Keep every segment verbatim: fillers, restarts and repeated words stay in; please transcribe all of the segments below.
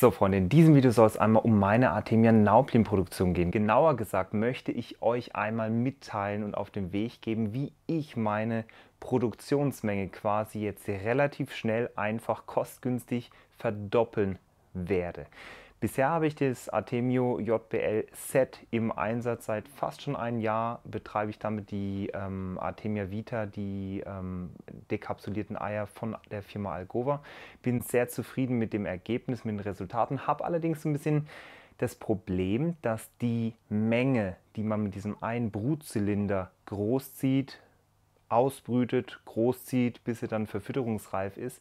So Freunde, in diesem Video soll es einmal um meine Artemia-Nauplin-Produktion gehen. Genauer gesagt möchte ich euch einmal mitteilen und auf den Weg geben, wie ich meine Produktionsmenge quasi jetzt relativ schnell, einfach, kostengünstig verdoppeln werde. Bisher habe ich das Artemio J B L Set im Einsatz. Seit fast schon einem Jahr betreibe ich damit die ähm, Artemia Vita, die ähm, dekapsulierten Eier von der Firma Algova. Bin sehr zufrieden mit dem Ergebnis, mit den Resultaten, habe allerdings ein bisschen das Problem, dass die Menge, die man mit diesem einen Brutzylinder großzieht, ausbrütet, großzieht, bis sie dann verfütterungsreif ist,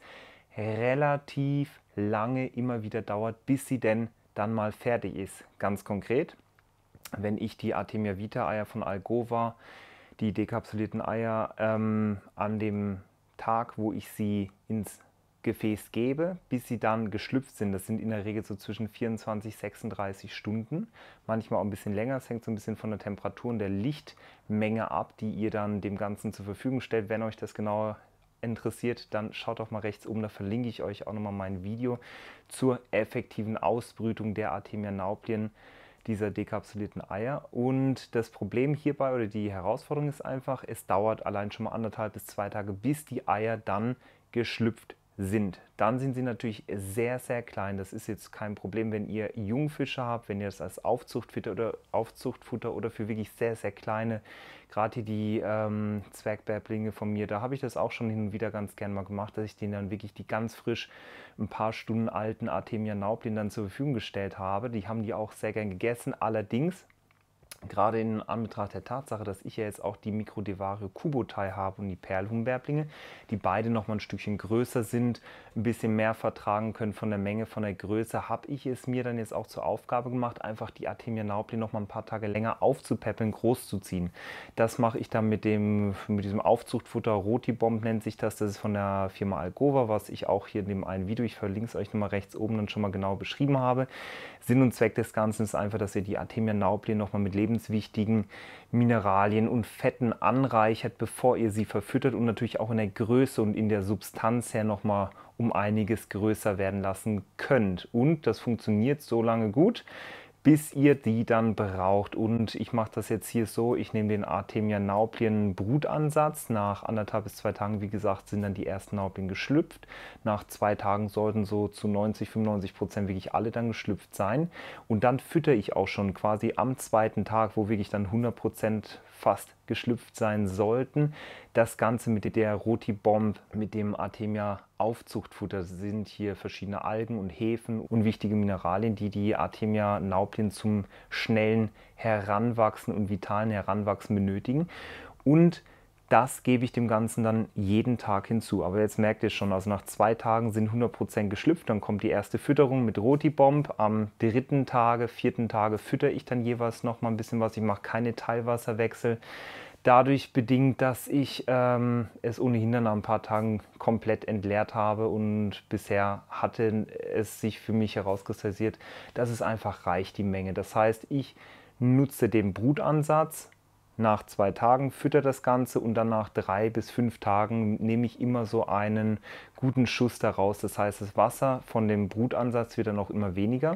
relativ lange immer wieder dauert, bis sie denn dann mal fertig ist. Ganz konkret, wenn ich die Artemia Vita Eier von Algova, die dekapsulierten Eier, ähm, an dem Tag, wo ich sie ins Gefäß gebe, bis sie dann geschlüpft sind, das sind in der Regel so zwischen vierundzwanzig, sechsunddreißig Stunden, manchmal auch ein bisschen länger, es hängt so ein bisschen von der Temperatur und der Lichtmenge ab, die ihr dann dem Ganzen zur Verfügung stellt. Wenn euch das genauer interessiert, dann schaut doch mal rechts oben, da verlinke ich euch auch nochmal mein Video zur effektiven Ausbrütung der Artemia Nauplin, dieser dekapsulierten Eier. Und das Problem hierbei oder die Herausforderung ist einfach, es dauert allein schon mal anderthalb bis zwei Tage, bis die Eier dann geschlüpft sind. Dann sind sie natürlich sehr, sehr klein. Das ist jetzt kein Problem, wenn ihr Jungfische habt, wenn ihr das als Aufzuchtfutter oder Aufzuchtfutter oder für wirklich sehr, sehr kleine, gerade hier die ähm, Zwergbärblinge von mir, da habe ich das auch schon hin und wieder ganz gern mal gemacht, dass ich denen dann wirklich die ganz frisch ein paar Stunden alten Artemia Nauplin dann zur Verfügung gestellt habe. Die haben die auch sehr gern gegessen. Allerdings, gerade in Anbetracht der Tatsache, dass ich ja jetzt auch die Microdevario Kubotai habe und die Perlhuhnbärblinge, die beide noch mal ein Stückchen größer sind, ein bisschen mehr vertragen können von der Menge, von der Größe, habe ich es mir dann jetzt auch zur Aufgabe gemacht, einfach die Artemia Nauplin noch mal ein paar Tage länger aufzupäppeln, groß zu ziehen. Das mache ich dann mit dem mit diesem Aufzuchtfutter, Rotibomb nennt sich das, das ist von der Firma Algova, was ich auch hier in dem einen Video, ich verlinke es euch nochmal rechts oben, dann schon mal genau beschrieben habe. Sinn und Zweck des Ganzen ist einfach, dass ihr die Artemia Nauplin noch mal mit lebenswichtigen Mineralien und Fetten anreichert, bevor ihr sie verfüttert und natürlich auch in der Größe und in der Substanz her noch mal um einiges größer werden lassen könnt. Und das funktioniert so lange gut, bis ihr die dann braucht. Und ich mache das jetzt hier so, ich nehme den Artemia Nauplin Brutansatz. Nach anderthalb bis zwei Tagen, wie gesagt, sind dann die ersten Nauplin geschlüpft. Nach zwei Tagen sollten so zu neunzig, fünfundneunzig Prozent wirklich alle dann geschlüpft sein. Und dann fütter ich auch schon quasi am zweiten Tag, wo wirklich dann hundert Prozent fast geschlüpft sein sollten. Das Ganze mit der Rotibomb, mit dem Artemia Aufzuchtfutter. Das sind hier verschiedene Algen und Hefen und wichtige Mineralien, die die Artemia Nauplin zum schnellen Heranwachsen und vitalen Heranwachsen benötigen. Und das gebe ich dem Ganzen dann jeden Tag hinzu. Aber jetzt merkt ihr schon, also nach zwei Tagen sind hundert Prozent geschlüpft. Dann kommt die erste Fütterung mit Rotibomb. Am dritten Tage, vierten Tage fütter ich dann jeweils noch mal ein bisschen was. Ich mache keine Teilwasserwechsel. Dadurch bedingt, dass ich ähm, es ohnehin dann nach ein paar Tagen komplett entleert habe und bisher hatte es sich für mich herauskristallisiert, dass es einfach reicht, die Menge. Das heißt, ich nutze den Brutansatz. Nach zwei Tagen fütter das Ganze und dann nach drei bis fünf Tagen nehme ich immer so einen guten Schuss daraus. Das heißt, das Wasser von dem Brutansatz wird dann auch immer weniger.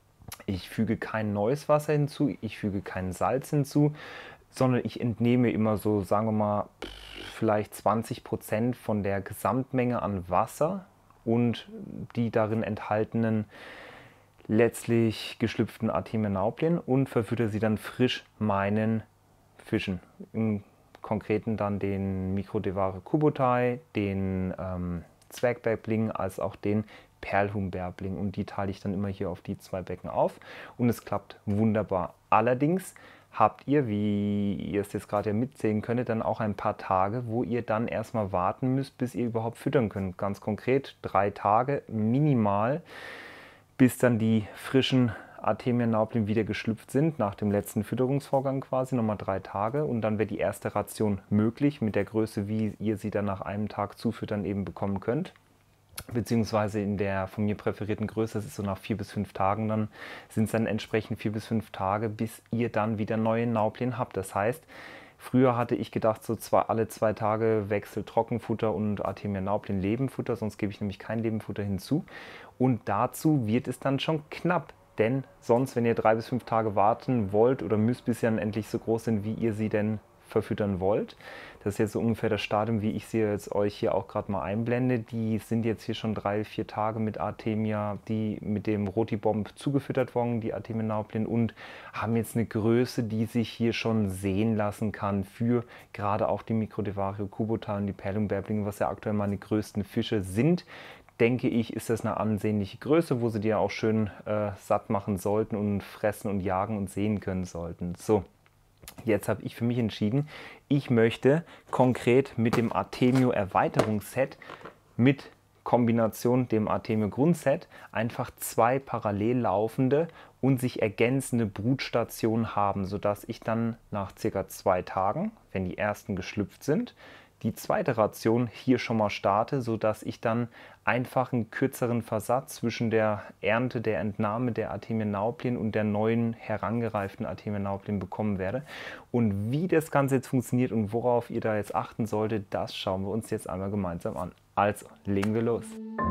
Ich füge kein neues Wasser hinzu, ich füge kein Salz hinzu, sondern ich entnehme immer so, sagen wir mal, vielleicht zwanzig Prozent von der Gesamtmenge an Wasser und die darin enthaltenen letztlich geschlüpften Artemia Nauplin und verfütter sie dann frisch meinen Fischen. Im Konkreten dann den Microdevario Kubotai, den ähm, Zwergbärbling, als auch den Perlhuhnbärbling. Und die teile ich dann immer hier auf die zwei Becken auf und es klappt wunderbar. Allerdings habt ihr, wie ihr es jetzt gerade mitsehen könntet, dann auch ein paar Tage, wo ihr dann erstmal warten müsst, bis ihr überhaupt füttern könnt. Ganz konkret drei Tage minimal, bis dann die frischen Artemia Nauplin wieder geschlüpft sind, nach dem letzten Fütterungsvorgang quasi, nochmal drei Tage. Und dann wäre die erste Ration möglich, mit der Größe, wie ihr sie dann nach einem Tag zufüttern eben bekommen könnt. Beziehungsweise in der von mir präferierten Größe, das ist so nach vier bis fünf Tagen, dann sind es dann entsprechend vier bis fünf Tage, bis ihr dann wieder neue Nauplin habt. Das heißt, Früher hatte ich gedacht, so zwei, alle zwei Tage Wechsel Trockenfutter und Artemia nauplin Lebenfutter, sonst gebe ich nämlich kein Lebenfutter hinzu. Und dazu wird es dann schon knapp. Denn sonst, wenn ihr drei bis fünf Tage warten wollt oder müsst, bis sie dann endlich so groß sind, wie ihr sie denn verfüttern wollt. Das ist jetzt so ungefähr das Stadium, wie ich sie jetzt euch hier auch gerade mal einblende. Die sind jetzt hier schon drei, vier Tage mit Artemia, die mit dem Rotibomb zugefüttert worden, die Artemia nauplin, und haben jetzt eine Größe, die sich hier schon sehen lassen kann für gerade auch die Microdevario Kubota und die Perlungbärblinge, was ja aktuell meine größten Fische sind. Denke ich, ist das eine ansehnliche Größe, wo sie die ja auch schön äh, satt machen sollten und fressen und jagen und sehen können sollten. So, jetzt habe ich für mich entschieden, ich möchte konkret mit dem Artemio Erweiterungsset mit Kombination dem Artemio Grundset einfach zwei parallel laufende und sich ergänzende Brutstationen haben, sodass ich dann nach circa zwei Tagen, wenn die ersten geschlüpft sind, die zweite Ration hier schon mal starte, sodass ich dann einfach einen kürzeren Versatz zwischen der Ernte, der Entnahme der Artemia nauplin und der neuen herangereiften Artemia nauplin bekommen werde. Und wie das Ganze jetzt funktioniert und worauf ihr da jetzt achten solltet, das schauen wir uns jetzt einmal gemeinsam an. Also, legen wir los.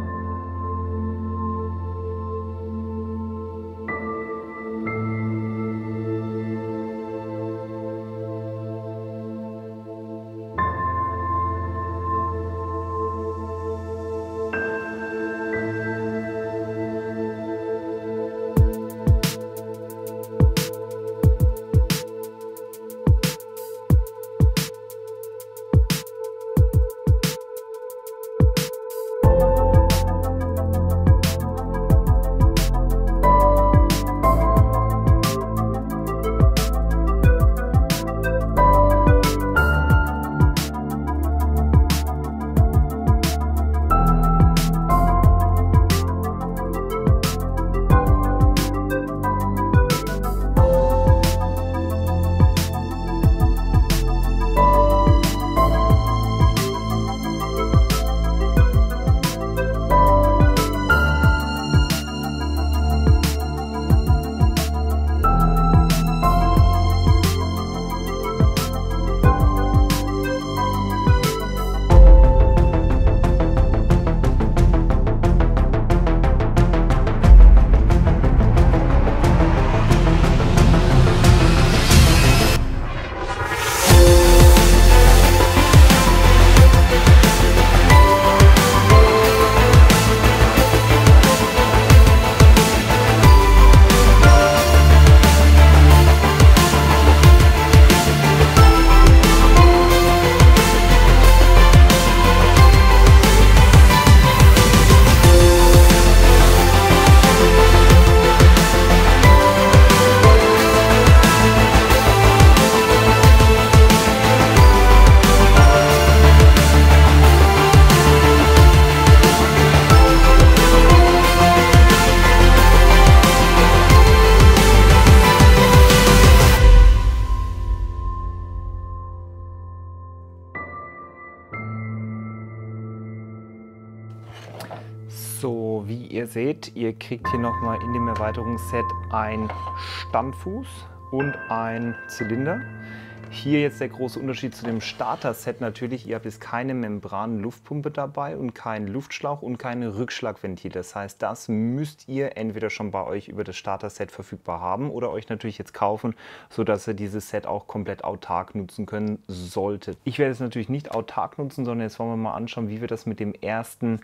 So, wie ihr seht, ihr kriegt hier nochmal in dem Erweiterungsset ein Standfuß und ein Zylinder. Hier jetzt der große Unterschied zu dem Starter-Set natürlich, ihr habt jetzt keine Membran-Luftpumpe dabei und keinen Luftschlauch und keine Rückschlagventil. Das heißt, das müsst ihr entweder schon bei euch über das Starter-Set verfügbar haben oder euch natürlich jetzt kaufen, sodass ihr dieses Set auch komplett autark nutzen können solltet. Ich werde es natürlich nicht autark nutzen, sondern jetzt wollen wir mal anschauen, wie wir das mit dem ersten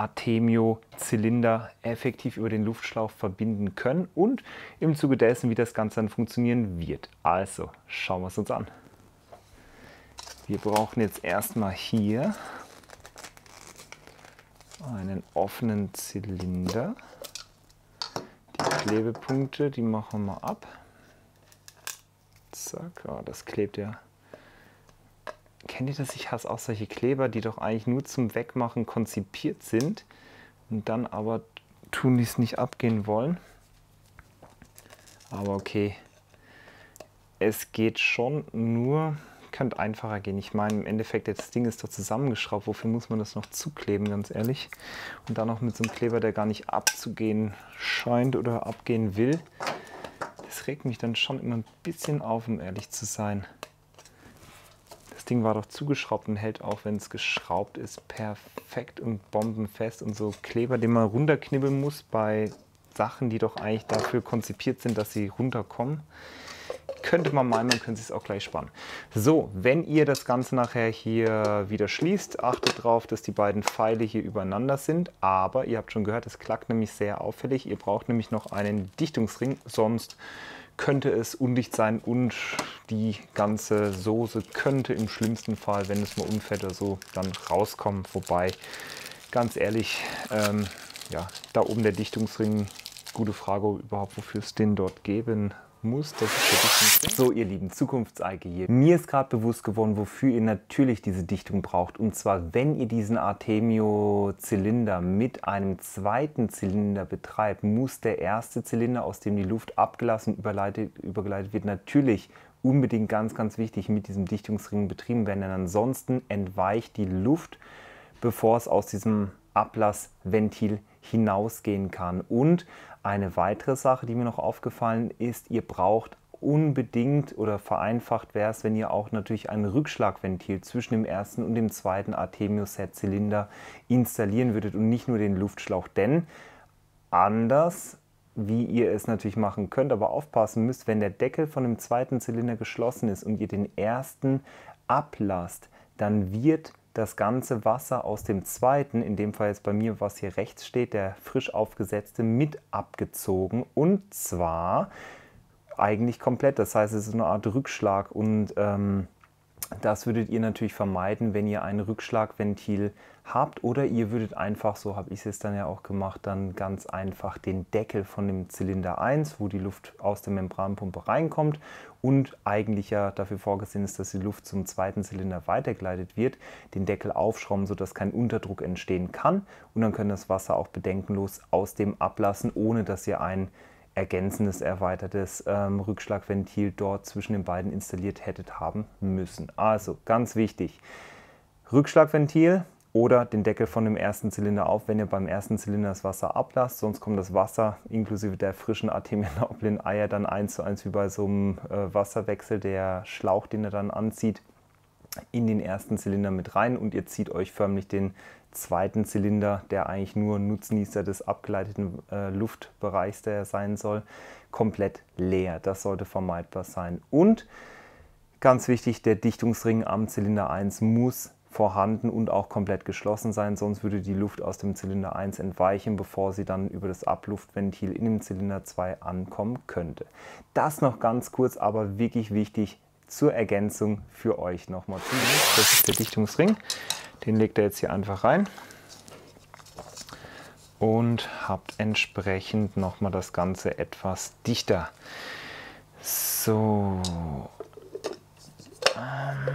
Artemio-Zylinder effektiv über den Luftschlauch verbinden können und im Zuge dessen, wie das Ganze dann funktionieren wird. Also, schauen wir es uns an. Wir brauchen jetzt erstmal hier einen offenen Zylinder. Die Klebepunkte, die machen wir mal ab. Zack, oh, das klebt ja. Kennt ihr das? Ich hasse auch solche Kleber, die doch eigentlich nur zum Wegmachen konzipiert sind und dann aber tun die es nicht abgehen wollen. Aber okay, es geht schon, nur könnte einfacher gehen. Ich meine, im Endeffekt, das Ding ist doch zusammengeschraubt. Wofür muss man das noch zukleben, ganz ehrlich? Und dann noch mit so einem Kleber, der gar nicht abzugehen scheint oder abgehen will. Das regt mich dann schon immer ein bisschen auf, um ehrlich zu sein. Ding war doch zugeschraubt und hält auch, wenn es geschraubt ist, perfekt und bombenfest. Und so Kleber, den man runterknibbeln muss bei Sachen, die doch eigentlich dafür konzipiert sind, dass sie runterkommen. Könnte man meinen, man könnte es auch gleich spannen. So, wenn ihr das Ganze nachher hier wieder schließt, achtet darauf, dass die beiden Pfeile hier übereinander sind. Aber ihr habt schon gehört, es klackt nämlich sehr auffällig. Ihr braucht nämlich noch einen Dichtungsring, sonst könnte es undicht sein und die ganze Soße könnte im schlimmsten Fall, wenn es mal umfällt oder so, dann rauskommen. Wobei, ganz ehrlich, ähm, ja, da oben der Dichtungsring, gute Frage überhaupt, wofür es den dort geben muss. Das ist der Dichtungsring. So, ihr lieben Zukunftseike hier. Mir ist gerade bewusst geworden, wofür ihr natürlich diese Dichtung braucht. Und zwar, wenn ihr diesen Artemio-Zylinder mit einem zweiten Zylinder betreibt, muss der erste Zylinder, aus dem die Luft abgelassen überleitet, übergeleitet wird, natürlich unbedingt ganz, ganz wichtig mit diesem Dichtungsring betrieben werden. Denn ansonsten entweicht die Luft, bevor es aus diesem Ablassventil hinausgehen kann. Und eine weitere Sache, die mir noch aufgefallen ist, ihr braucht unbedingt oder vereinfacht wäre es, wenn ihr auch natürlich ein Rückschlagventil zwischen dem ersten und dem zweiten Artemio-Set-Zylinder installieren würdet und nicht nur den Luftschlauch. Denn anders, wie ihr es natürlich machen könnt, aber aufpassen müsst, wenn der Deckel von dem zweiten Zylinder geschlossen ist und ihr den ersten ablasst, dann wird das ganze Wasser aus dem zweiten, in dem Fall jetzt bei mir, was hier rechts steht, der frisch aufgesetzte, mit abgezogen. Und zwar eigentlich komplett. Das heißt, es ist eine Art Rückschlag. Und ähm, das würdet ihr natürlich vermeiden, wenn ihr ein Rückschlagventil habt. Oder ihr würdet einfach, so habe ich es dann ja auch gemacht, dann ganz einfach den Deckel von dem Zylinder eins, wo die Luft aus der Membranpumpe reinkommt und eigentlich ja dafür vorgesehen ist, dass die Luft zum zweiten Zylinder weitergeleitet wird, den Deckel aufschrauben, sodass kein Unterdruck entstehen kann. Und dann könnt ihr das Wasser auch bedenkenlos aus dem ablassen, ohne dass ihr ein ergänzendes, erweitertes ähm, Rückschlagventil dort zwischen den beiden installiert hättet haben müssen. Also ganz wichtig, Rückschlagventil oder den Deckel von dem ersten Zylinder auf, wenn ihr beim ersten Zylinder das Wasser ablasst, sonst kommt das Wasser inklusive der frischen Artemio-Nauplin-Eier dann eins zu eins wie bei so einem äh, Wasserwechsel, der Schlauch, den ihr dann anzieht, in den ersten Zylinder mit rein und ihr zieht euch förmlich den zweiten Zylinder, der eigentlich nur Nutznießer des abgeleiteten äh, Luftbereichs der sein soll, komplett leer. Das sollte vermeidbar sein. Und ganz wichtig, der Dichtungsring am Zylinder eins muss vorhanden und auch komplett geschlossen sein, sonst würde die Luft aus dem Zylinder eins entweichen, bevor sie dann über das Abluftventil in dem Zylinder zwei ankommen könnte. Das noch ganz kurz, aber wirklich wichtig zur Ergänzung für euch nochmal. Das ist der Dichtungsring, den legt ihr jetzt hier einfach rein und habt entsprechend nochmal das Ganze etwas dichter. So. Ähm.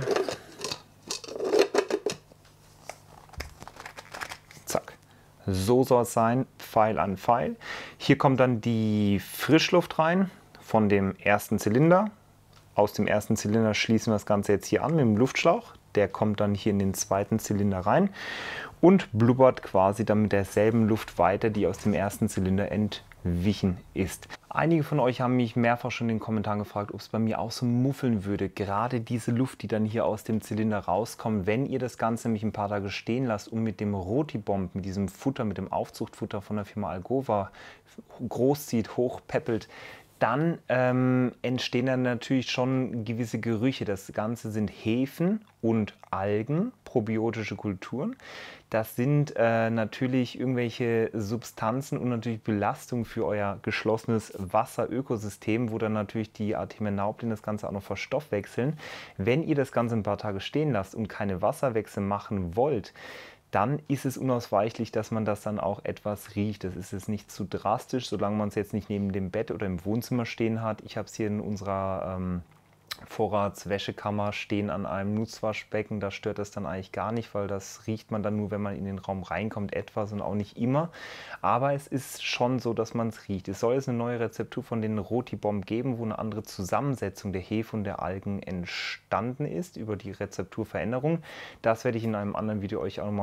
Zack. So soll es sein, Pfeil an Pfeil. Hier kommt dann die Frischluft rein von dem ersten Zylinder. Aus dem ersten Zylinder schließen wir das Ganze jetzt hier an mit dem Luftschlauch. Der kommt dann hier in den zweiten Zylinder rein und blubbert quasi dann mit derselben Luft weiter, die aus dem ersten Zylinder entwichen ist. Einige von euch haben mich mehrfach schon in den Kommentaren gefragt, ob es bei mir auch so muffeln würde. Gerade diese Luft, die dann hier aus dem Zylinder rauskommt, wenn ihr das Ganze nämlich ein paar Tage stehen lasst und mit dem Rotibomb, mit diesem Futter, mit dem Aufzuchtfutter von der Firma Algova großzieht, hochpeppelt, dann ähm, entstehen dann natürlich schon gewisse Gerüche. Das Ganze sind Hefen und Algen, probiotische Kulturen. Das sind äh, natürlich irgendwelche Substanzen und natürlich Belastung für euer geschlossenes Wasserökosystem, wo dann natürlich die Artemia-Nauplin das Ganze auch noch verstoffwechseln. Wenn ihr das Ganze ein paar Tage stehen lasst und keine Wasserwechsel machen wollt, dann ist es unausweichlich, dass man das dann auch etwas riecht. Das ist jetzt nicht zu drastisch, solange man es jetzt nicht neben dem Bett oder im Wohnzimmer stehen hat. Ich habe es hier in unserer ähm, Vorratswäschekammer stehen an einem Nutzwaschbecken. Da stört das dann eigentlich gar nicht, weil das riecht man dann nur, wenn man in den Raum reinkommt, etwas und auch nicht immer. Aber es ist schon so, dass man es riecht. Es soll jetzt eine neue Rezeptur von den Rotibomb geben, wo eine andere Zusammensetzung der Hefe und der Algen entstanden ist über die Rezepturveränderung. Das werde ich in einem anderen Video euch auch nochmal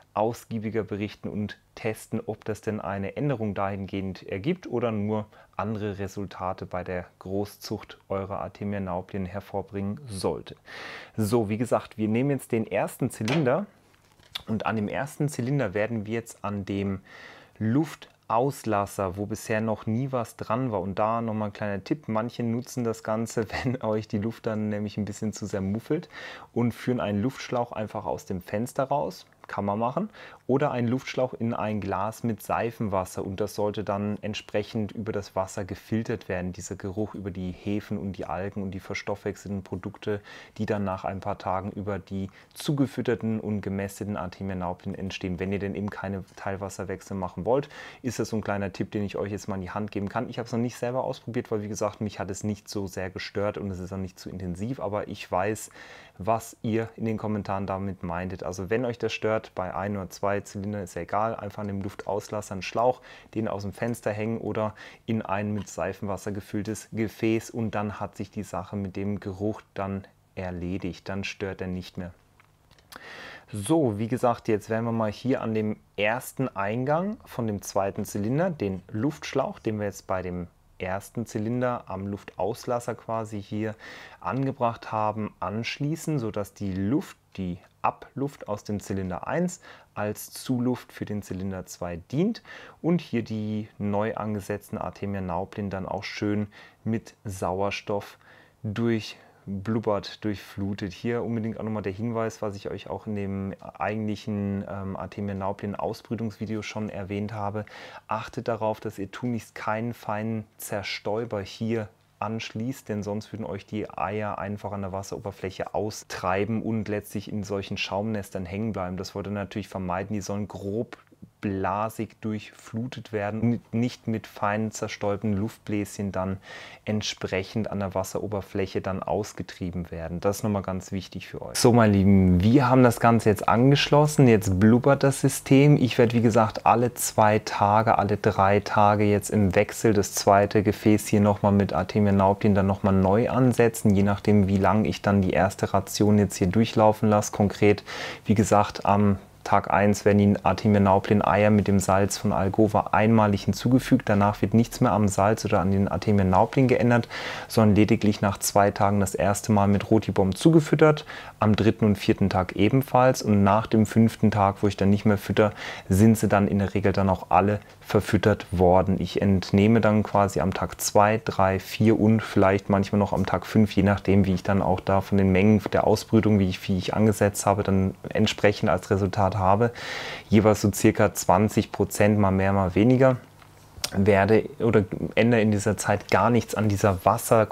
ausgiebiger berichten und testen, ob das denn eine Änderung dahingehend ergibt oder nur andere Resultate bei der Großzucht eurer Artemia nauplin hervorbringen sollte. So, wie gesagt, wir nehmen jetzt den ersten Zylinder und an dem ersten Zylinder werden wir jetzt an dem Luftauslaser, wo bisher noch nie was dran war, und da nochmal ein kleiner Tipp, manche nutzen das Ganze, wenn euch die Luft dann nämlich ein bisschen zu sehr muffelt, und führen einen Luftschlauch einfach aus dem Fenster raus, kann man machen, oder einen Luftschlauch in ein Glas mit Seifenwasser, und das sollte dann entsprechend über das Wasser gefiltert werden, dieser Geruch über die Hefen und die Algen und die verstoffwechselten Produkte, die dann nach ein paar Tagen über die zugefütterten und gemästeten Artemia nauplin entstehen. Wenn ihr denn eben keine Teilwasserwechsel machen wollt, ist das so ein kleiner Tipp, den ich euch jetzt mal in die Hand geben kann. Ich habe es noch nicht selber ausprobiert, weil wie gesagt, mich hat es nicht so sehr gestört und es ist auch nicht zu intensiv, aber ich weiß, was ihr in den Kommentaren damit meintet. Also wenn euch das stört, bei ein oder zwei Zylinder ist ja egal, einfach an dem Luftauslaser einen Schlauch, den aus dem Fenster hängen oder in ein mit Seifenwasser gefülltes Gefäß, und dann hat sich die Sache mit dem Geruch dann erledigt, dann stört er nicht mehr. So, wie gesagt, jetzt werden wir mal hier an dem ersten Eingang von dem zweiten Zylinder, den Luftschlauch, den wir jetzt bei dem ersten Zylinder am Luftauslaser quasi hier angebracht haben, anschließen, sodass die Luft, die Abluft aus dem Zylinder eins als Zuluft für den Zylinder zwei dient und hier die neu angesetzten Artemia nauplin dann auch schön mit Sauerstoff durch blubbert, durchflutet. Hier unbedingt auch nochmal der Hinweis, was ich euch auch in dem eigentlichen ähm, Artemia nauplin Ausbrütungsvideo schon erwähnt habe. Achtet darauf, dass ihr tunlichst keinen feinen Zerstäuber hier anschließt, denn sonst würden euch die Eier einfach an der Wasseroberfläche austreiben und letztlich in solchen Schaumnestern hängen bleiben. Das wollt ihr natürlich vermeiden. Die sollen grob blasig durchflutet werden, nicht mit feinen zerstäubten Luftbläschen dann entsprechend an der Wasseroberfläche dann ausgetrieben werden. Das ist nochmal ganz wichtig für euch. So, meine Lieben, wir haben das Ganze jetzt angeschlossen. Jetzt blubbert das System. Ich werde, wie gesagt, alle zwei Tage, alle drei Tage jetzt im Wechsel das zweite Gefäß hier nochmal mit Artemia nauplin dann nochmal neu ansetzen, je nachdem, wie lange ich dann die erste Ration jetzt hier durchlaufen lasse. Konkret, wie gesagt, am Tag eins werden die Artemia nauplin Eier mit dem Salz von Algova einmalig hinzugefügt. Danach wird nichts mehr am Salz oder an den Artemia nauplin geändert, sondern lediglich nach zwei Tagen das erste Mal mit Rotibom zugefüttert, am dritten und vierten Tag ebenfalls, und nach dem fünften Tag, wo ich dann nicht mehr fütter, sind sie dann in der Regel dann auch alle verfüttert worden. Ich entnehme dann quasi am Tag zwei, drei, vier und vielleicht manchmal noch am Tag fünf, je nachdem, wie ich dann auch da von den Mengen der Ausbrütung, wie ich, wie ich angesetzt habe, dann entsprechend als Resultat habe, jeweils so circa zwanzig Prozent, mal mehr, mal weniger. Werde oder ändere in dieser Zeit gar nichts an dieser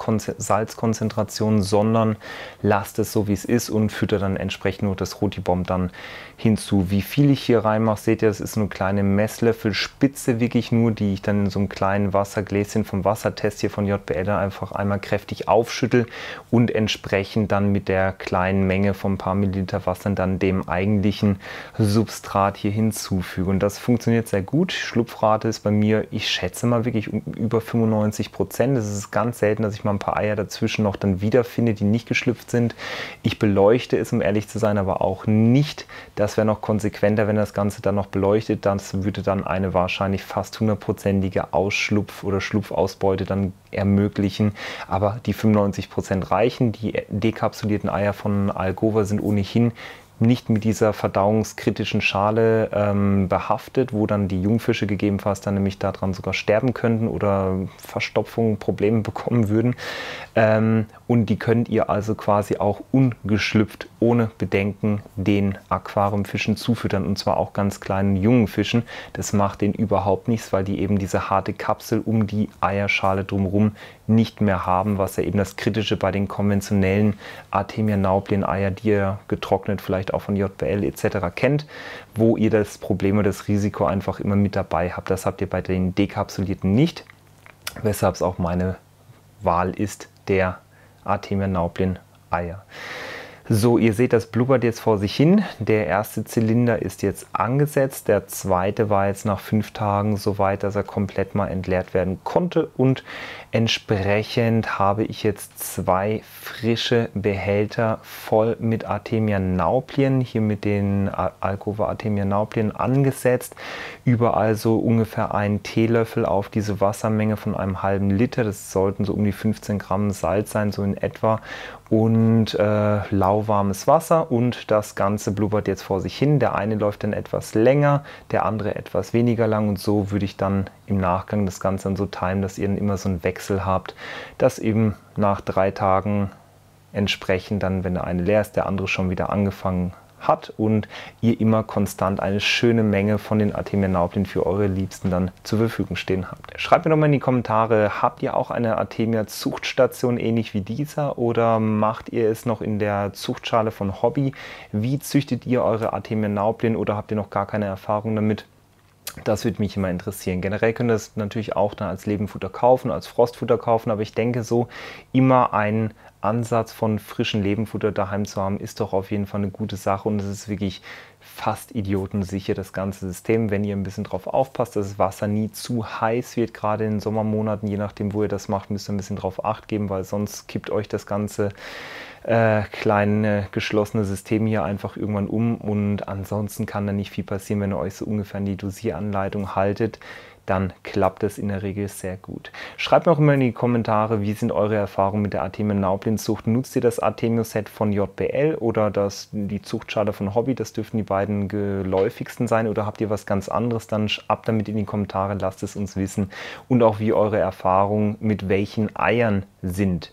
Wasser-Salzkonzentration, sondern lasst es so, wie es ist, und fütter dann entsprechend nur das Rotibom dann hinzu. Wie viel ich hier reinmache, seht ihr, das ist eine kleine Messlöffel Spitze, wirklich nur, die ich dann in so einem kleinen Wassergläschen vom Wassertest hier von J B L dann einfach einmal kräftig aufschüttel und entsprechend dann mit der kleinen Menge von ein paar Milliliter Wasser dann dem eigentlichen Substrat hier hinzufüge. Und das funktioniert sehr gut. Schlupfrate ist bei mir, ich schätze mal wirklich um über fünfundneunzig Prozent. Es ist ganz selten, dass ich mal ein paar Eier dazwischen noch dann wiederfinde, die nicht geschlüpft sind. Ich beleuchte es, um ehrlich zu sein, aber auch nicht. Das wäre noch konsequenter, wenn das Ganze dann noch beleuchtet. Das würde dann eine wahrscheinlich fast hundertprozentige Ausschlupf- oder Schlupfausbeute dann ermöglichen. Aber die fünfundneunzig Prozent reichen. Die dekapsulierten Eier von Algova sind ohnehin nicht mit dieser verdauungskritischen Schale ähm, behaftet, wo dann die Jungfische gegebenenfalls dann nämlich daran sogar sterben könnten oder Verstopfung, Probleme bekommen würden. Ähm, und die könnt ihr also quasi auch ungeschlüpft, ohne Bedenken, den Aquariumfischen zufüttern, und zwar auch ganz kleinen jungen Fischen. Das macht denen überhaupt nichts, weil die eben diese harte Kapsel um die Eierschale drumherum nicht mehr haben, was ja eben das Kritische bei den konventionellen Artemia nauplin Eier, die ihr getrocknet vielleicht auch von J B L et cetera kennt, wo ihr das Problem oder das Risiko einfach immer mit dabei habt. Das habt ihr bei den dekapsulierten nicht, weshalb es auch meine Wahl ist der Artemia nauplin Eier. So, ihr seht, das blubbert jetzt vor sich hin. Der erste Zylinder ist jetzt angesetzt. Der zweite war jetzt nach fünf Tagen so weit, dass er komplett mal entleert werden konnte. Und entsprechend habe ich jetzt zwei frische Behälter voll mit Artemia nauplien, hier mit den Alcova Artemia nauplien angesetzt. Überall so ungefähr einen Teelöffel auf diese Wassermenge von einem halben Liter. Das sollten so um die fünfzehn Gramm Salz sein, so in etwa. Und äh, lauwarmes Wasser, und das Ganze blubbert jetzt vor sich hin. Der eine läuft dann etwas länger, der andere etwas weniger lang, und so würde ich dann im Nachgang das Ganze dann so timen, dass ihr dann immer so einen Wechsel habt, dass eben nach drei Tagen entsprechend dann, wenn der eine leer ist, der andere schon wieder angefangen hat und ihr immer konstant eine schöne Menge von den Artemia nauplien für eure Liebsten dann zur Verfügung stehen habt. Schreibt mir doch mal in die Kommentare, habt ihr auch eine Artemia Zuchtstation ähnlich wie dieser, oder macht ihr es noch in der Zuchtschale von Hobby? Wie züchtet ihr eure Artemia nauplien, oder habt ihr noch gar keine Erfahrung damit? Das würde mich immer interessieren. Generell könnt ihr das natürlich auch dann als Lebenfutter kaufen, als Frostfutter kaufen, aber ich denke, so immer ein Ansatz von frischem Lebenfutter daheim zu haben, ist doch auf jeden Fall eine gute Sache, und es ist wirklich fast idiotensicher, das ganze System, wenn ihr ein bisschen drauf aufpasst, dass das Wasser nie zu heiß wird. Gerade in den Sommermonaten, je nachdem, wo ihr das macht, müsst ihr ein bisschen drauf Acht geben, weil sonst kippt euch das ganze äh, kleine geschlossene System hier einfach irgendwann um, und ansonsten kann da nicht viel passieren, wenn ihr euch so ungefähr an die Dosieranleitung haltet. Dann klappt es in der Regel sehr gut. Schreibt mir auch immer in die Kommentare, wie sind eure Erfahrungen mit der Artemia nauplien-Zucht. Nutzt ihr das Artemio-Set von J B L oder das, die Zuchtschale von Hobby? Das dürften die beiden geläufigsten sein. Oder habt ihr was ganz anderes? Dann ab damit in die Kommentare, lasst es uns wissen. Und auch wie eure Erfahrungen mit welchen Eiern sind.